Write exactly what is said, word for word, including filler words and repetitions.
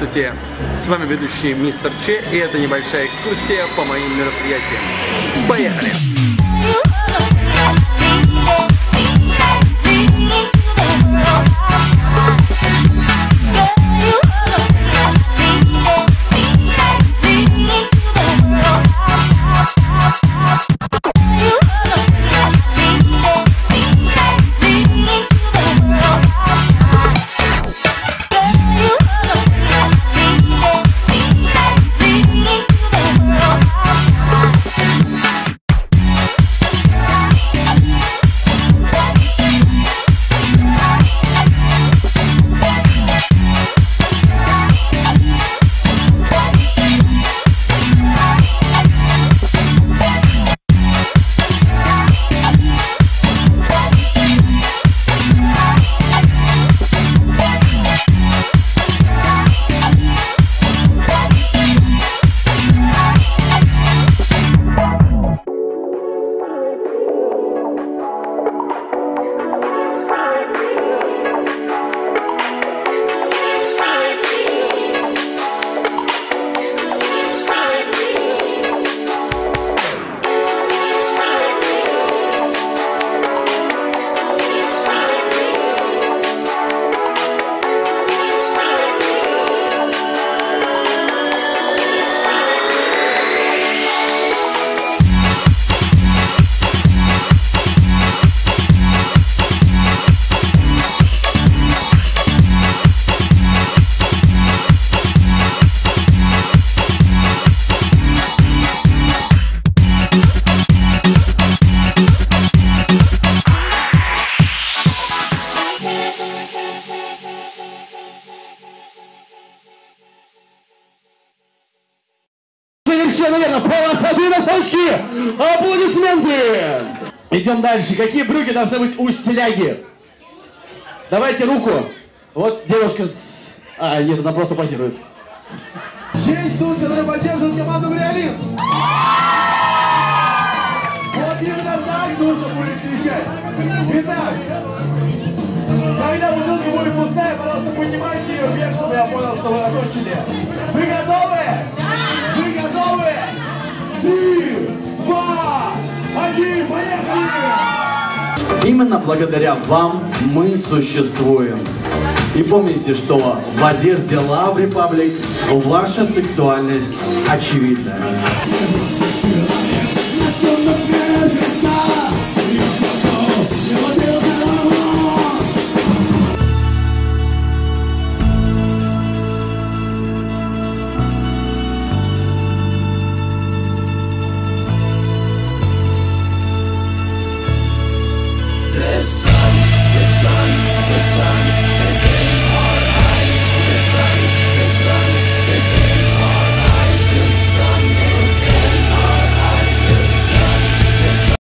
Здравствуйте, с вами ведущий мистер Че, и это небольшая экскурсия по моим мероприятиям. Поехали! Наверное, полосатые носочки! Аплодисменты! Идем дальше. Какие брюки должны быть у стиляги? Давайте руку. Вот девушка с... А, нет, она просто позирует. Есть тут, который поддерживает команду Бриолин. Вот именно так нужно будет кричать. Итак, когда бутылка будет пустая, пожалуйста, поднимайте ее вверх, чтобы я понял, что вы закончили. Вы готовы? Вы готовы? Три, два, один, поехали! Именно благодаря вам мы существуем. И помните, что в одежде Love Republic ваша сексуальность очевидна.